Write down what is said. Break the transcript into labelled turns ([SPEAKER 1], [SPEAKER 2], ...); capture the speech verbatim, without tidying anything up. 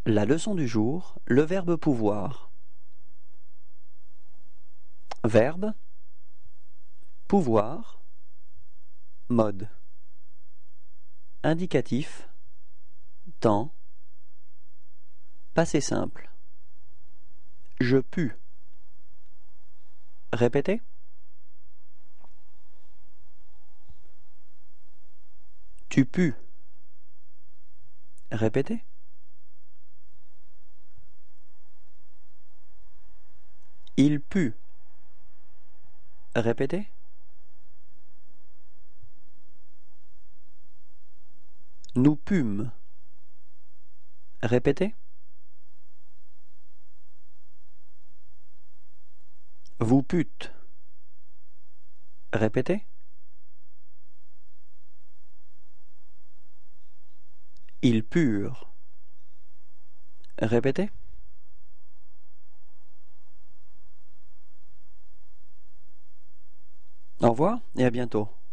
[SPEAKER 1] La leçon du jour, le verbe pouvoir. Verbe, pouvoir, mode. Indicatif, temps, passé simple. Je pus. Répétez. Tu pus. Répétez. Il put. Répétez. Nous pûmes. Répétez. Vous pûtes. Répétez. Ils purent. Répétez. Au revoir et à bientôt.